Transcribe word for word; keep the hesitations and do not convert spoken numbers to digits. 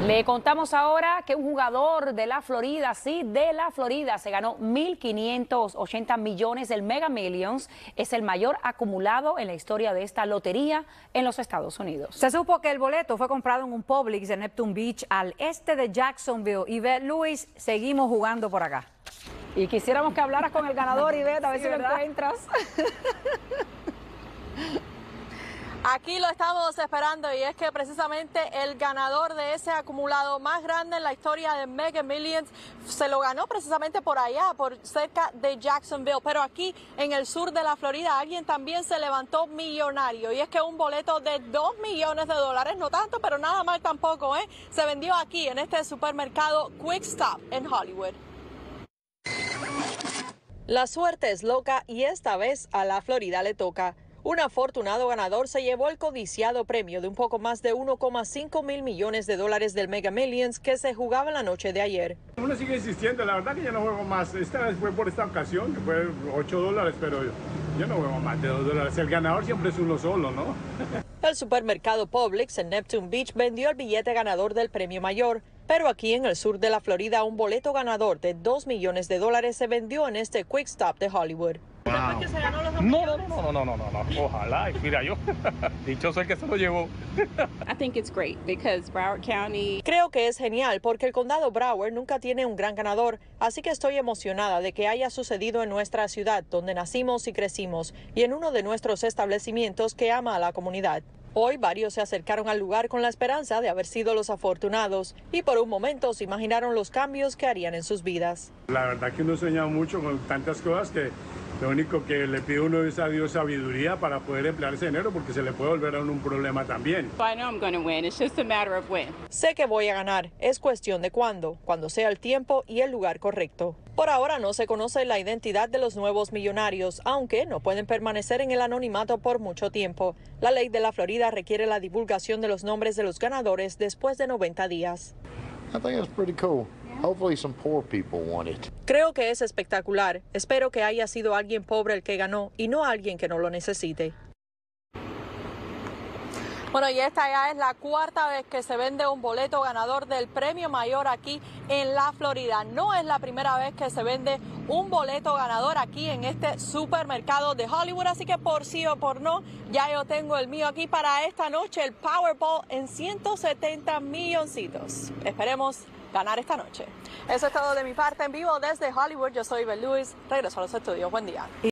Le contamos ahora que un jugador de la Florida, sí, de la Florida, se ganó mil quinientos ochenta millones del Mega Millions. Es el mayor acumulado en la historia de esta lotería en los Estados Unidos. Se supo que el boleto fue comprado en un Publix de Neptune Beach, al este de Jacksonville. Ivette, Luis, seguimos jugando por acá. Y quisiéramos que hablaras con el ganador, Ivette, a ver Sí, si lo ¿verdad? encuentras. Aquí lo estamos esperando y es que precisamente el ganador de ese acumulado más grande en la historia de Mega Millions se lo ganó precisamente por allá, por cerca de Jacksonville. Pero aquí en el sur de la Florida alguien también se levantó millonario y es que un boleto de dos millones de dólares, no tanto, pero nada mal tampoco, ¿eh? Se vendió aquí en este supermercado Quick Stop en Hollywood. La suerte es loca y esta vez a la Florida le toca. Un afortunado ganador se llevó el codiciado premio de un poco más de uno coma cinco mil millones de dólares del Mega Millions que se jugaba la noche de ayer. Uno sigue insistiendo, la verdad que yo no juego más. Esta vez fue por esta ocasión, que fue ocho dólares, pero yo no juego más de dos dólares. El ganador siempre es uno solo, ¿no? El supermercado Publix en Neptune Beach vendió el billete ganador del premio mayor. Pero aquí en el sur de la Florida, un boleto ganador de dos millones de dólares se vendió en este Quick Stop de Hollywood. Wow. Que se ganó los dos No, no, no, no, no, no, no, no, ojalá, y mira yo, dichoso el que se lo llevó. I think it's great because Broward County. Creo que es genial porque el condado Broward nunca tiene un gran ganador, así que estoy emocionada de que haya sucedido en nuestra ciudad, donde nacimos y crecimos, y en uno de nuestros establecimientos que ama a la comunidad. Hoy varios se acercaron al lugar con la esperanza de haber sido los afortunados y por un momento se imaginaron los cambios que harían en sus vidas. La verdad que uno sueña mucho con tantas cosas que lo único que le pide uno es a Dios sabiduría para poder emplear ese dinero, porque se le puede volver a uno un problema también. I know I'm going to win. It's just a matter of when. Sé que voy a ganar, es cuestión de cuándo, cuando sea el tiempo y el lugar correcto. Por ahora no se conoce la identidad de los nuevos millonarios, aunque no pueden permanecer en el anonimato por mucho tiempo. La ley de la Florida requiere la divulgación de los nombres de los ganadores después de noventa días. I think it's pretty cool. Hopefully some poor people want it. Creo que es espectacular. Espero que haya sido alguien pobre el que ganó y no alguien que no lo necesite. Bueno, y esta ya es la cuarta vez que se vende un boleto ganador del premio mayor aquí en la Florida. No es la primera vez que se vende un boleto ganador aquí en este supermercado de Hollywood, así que por sí o por no, ya yo tengo el mío aquí para esta noche, el Powerball en ciento setenta milloncitos. Esperemos ganar esta noche. Eso es todo de mi parte en vivo desde Hollywood. Yo soy Ivette Luis. Regreso a los estudios. Buen día.